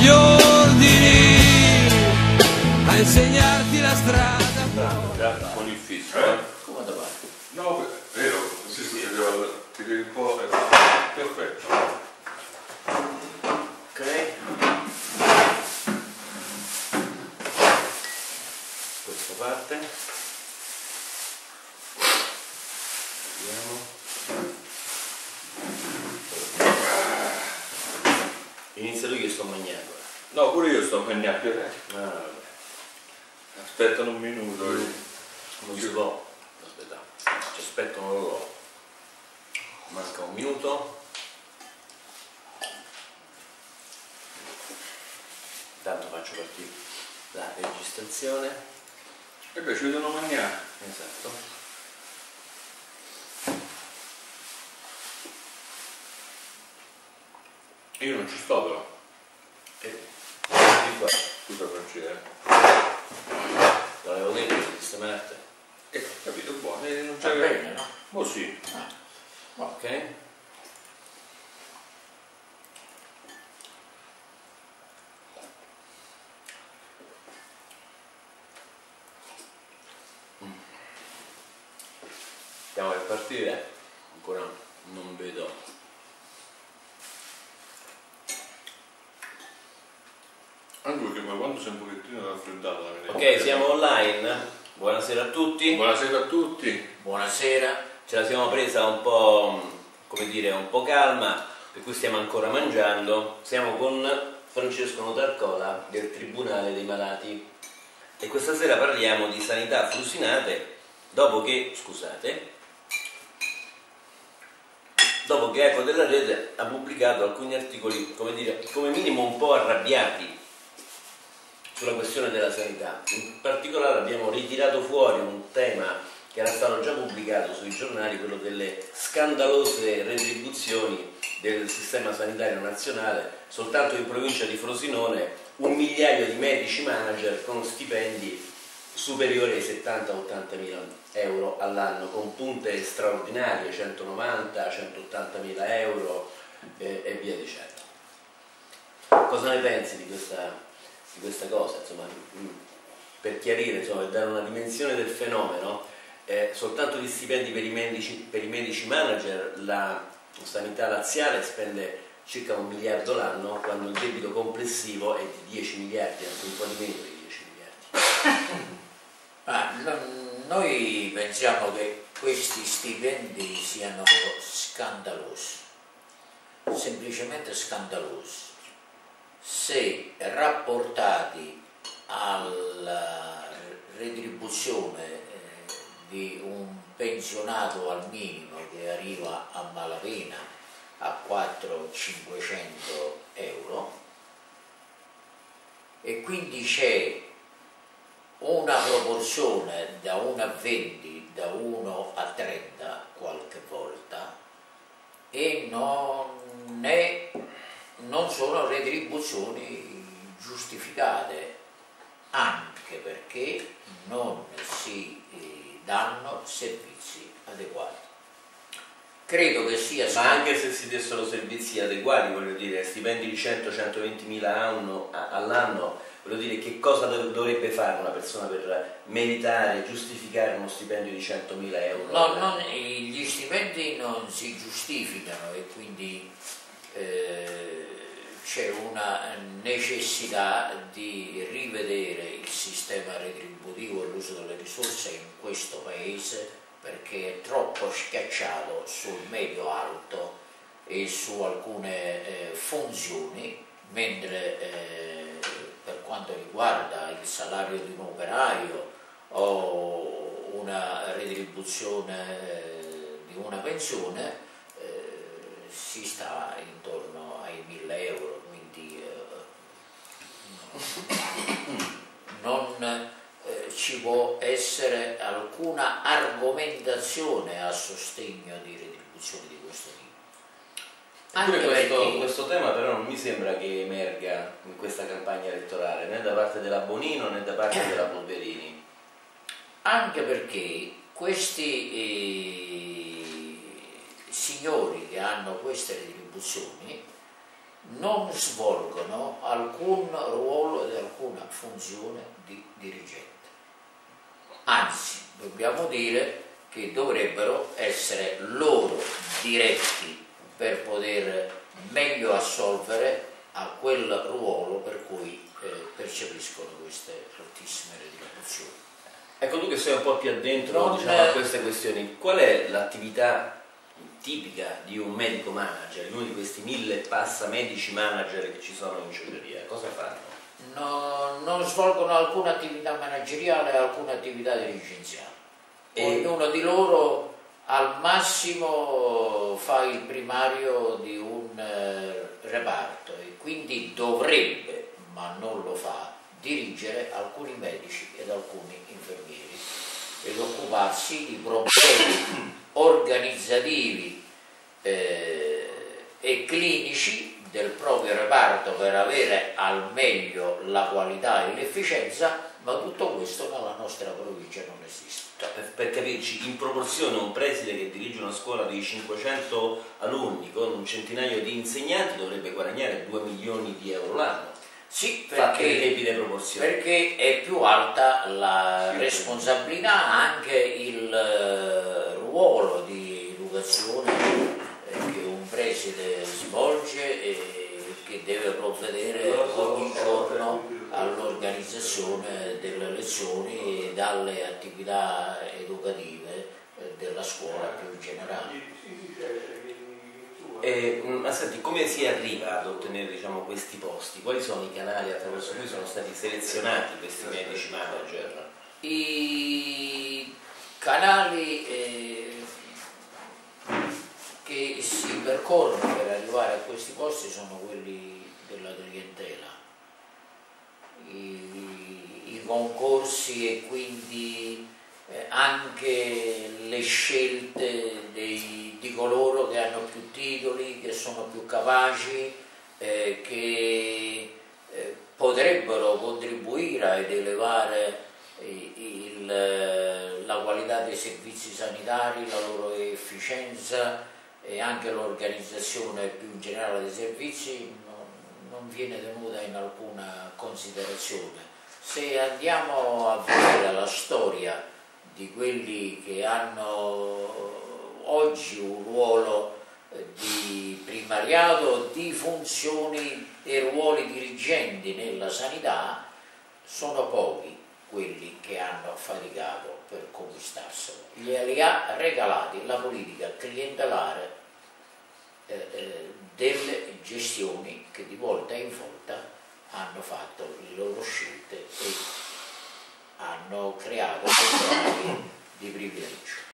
gli ordini, a insegnarti la strada. Con il fischio. Come da fare? No, vero, sì, ti devi un po'. Perfetto. Ok. Questa parte. Vediamo. Inizia lui che sto mangiando. No, pure io sto mangiando. Vabbè. Aspettano un minuto. Non si può. Aspetta. Ci aspettano loro. Manca un minuto. Intanto faccio partire la registrazione. E beh, ci devono mangiare. Esatto. Io non ci sto però. Di qua. Scusa Francesco. L'avevo detto di sistemarti. Capito, buono. Non Va c'è. bene, no? Oh sì. Ok. Stiamo per partire? Ancora non vedo. Anche perché ma quando sei un pochettino raffreddato la vedo. Ok, siamo online. Buonasera a tutti. Buonasera a tutti. Buonasera. Ce la siamo presa un po', come dire, un po' calma, per cui stiamo ancora mangiando. Siamo con Francesco Notarcola del Tribunale dei Malati e questa sera parliamo di sanità frusinate dopo che, scusate, dopo che Eco della Rete ha pubblicato alcuni articoli, come dire, come minimo un po' arrabbiati sulla questione della sanità. In particolare abbiamo ritirato fuori un tema che era stato già pubblicato sui giornali, quello delle scandalose retribuzioni del sistema sanitario nazionale. Soltanto in provincia di Frosinone 1 migliaio di medici manager con stipendi superiori ai 70-80 mila euro all'anno, con punte straordinarie, 190-180 mila euro e via dicendo. Cosa ne pensi di questa cosa? Insomma, per chiarire, insomma, per dare una dimensione del fenomeno, soltanto gli stipendi per i medici manager, la sanità laziale spende circa 1 miliardo l'anno, quando il debito complessivo è di 10 miliardi, anche un po' di meno di 10 miliardi. Noi pensiamo che questi stipendi siano scandalosi, semplicemente scandalosi, se rapportati alla retribuzione di un pensionato al minimo che arriva a malapena a 400-500 euro, e quindi c'è una proporzione da 1 a 20, da 1 a 30 qualche volta, e non sono retribuzioni giustificate, anche perché non si danno servizi adeguati. Credo che sia Ma anche se si dessero servizi adeguati, voglio dire, stipendi di 100-120 mila all'anno, voglio dire, che cosa dovrebbe fare una persona per meritare, giustificare uno stipendio di 100.000 euro? No, gli stipendi non si giustificano, e quindi c'è una necessità di rivedere il sistema retributivo e l'uso delle risorse in questo paese, perché è troppo schiacciato sul medio-alto e su alcune funzioni, mentre per quanto riguarda il salario di un operaio o una retribuzione di una pensione si sta intorno ai 1.000 euro, quindi non ci può essere alcuna argomentazione a sostegno di retribuzioni di questo tipo. Questo tema però non mi sembra che emerga in questa campagna elettorale, né da parte della Bonino né da parte della Polverini. Anche perché questi signori che hanno queste retribuzioni non svolgono alcun ruolo ed alcuna funzione di dirigente. Anzi, dobbiamo dire che dovrebbero essere loro diretti per poter meglio assolvere a quel ruolo per cui percepiscono queste altissime retribuzioni. Ecco, tu che sei un po' più addentro diciamo, a queste questioni, qual è l'attività tipica di un medico manager, di uno di questi 1000 e passa medici manager che ci sono in Ciociaria? Cosa fanno? Non svolgono alcuna attività manageriale e alcuna attività dirigenziale. Ognuno di loro al massimo fa il primario di un reparto e quindi dovrebbe, ma non lo fa, dirigere alcuni medici ed alcuni infermieri ed occuparsi di problemi organizzativi e clinici del proprio reparto per avere al meglio la qualità e l'efficienza, ma tutto questo nella nostra provincia non esiste. Cioè, per capirci, in proporzione un preside che dirige una scuola di 500 alunni con un centinaio di insegnanti dovrebbe guadagnare 2 milioni di euro l'anno. Sì, perché è più alta la responsabilità, anche il ruolo di educazione che un preside svolge e che deve provvedere ogni giorno all'organizzazione delle lezioni e dalle attività educative della scuola più in generale. Ma senti, come si arriva ad ottenere diciamo, questi posti? Quali sono i canali attraverso cui sono stati selezionati questi medici manager? I canali che si percorrono per arrivare a questi posti sono quelli della clientela, i concorsi e quindi anche le scelte di coloro che hanno più titoli, che sono più capaci, che potrebbero contribuire ad elevare la qualità dei servizi sanitari, la loro efficienza e anche l'organizzazione più in generale dei servizi non viene tenuta in alcuna considerazione. Se andiamo a vedere la storia di quelli che hanno oggi un ruolo di primariato, di funzioni e ruoli dirigenti nella sanità, sono pochi quelli che hanno faticato per conquistarselo. Glieli ha regalati la politica clientelare delle gestioni che di volta in volta hanno fatto le loro scelte e hanno creato delle aree di privilegio.